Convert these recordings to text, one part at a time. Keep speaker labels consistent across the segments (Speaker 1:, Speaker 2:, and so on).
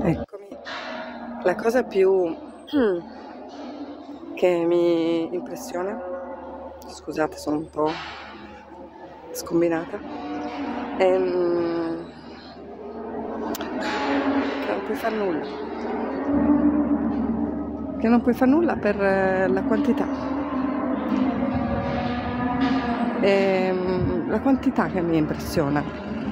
Speaker 1: Eccomi. La cosa più che mi impressiona, scusate, sono un po' scombinata, è che non puoi far nulla, che non puoi far nulla per la quantità. La quantità che mi impressiona.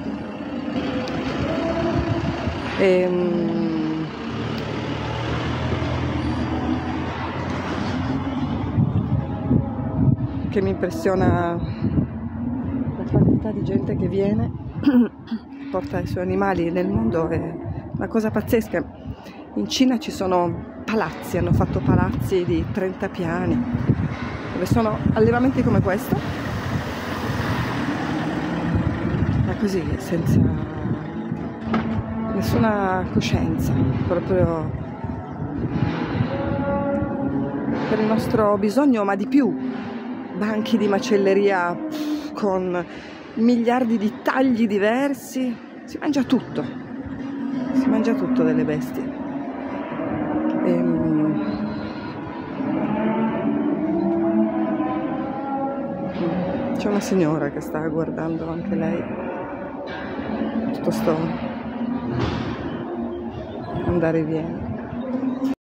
Speaker 1: Che mi impressiona la quantità di gente che viene, porta i suoi animali nel mondo, è una cosa pazzesca. In Cina ci sono palazzi, hanno fatto palazzi di 30 piani, dove sono allevamenti come questo, ma così, senza nessuna coscienza, proprio per il nostro bisogno, ma di più. Banchi di macelleria con miliardi di tagli diversi, si mangia tutto delle bestie. C'è una signora che sta guardando anche lei tutto sto andare e viene.